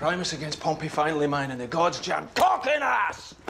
Primus against Pompey finally mine, and the gods jammed cock in ass!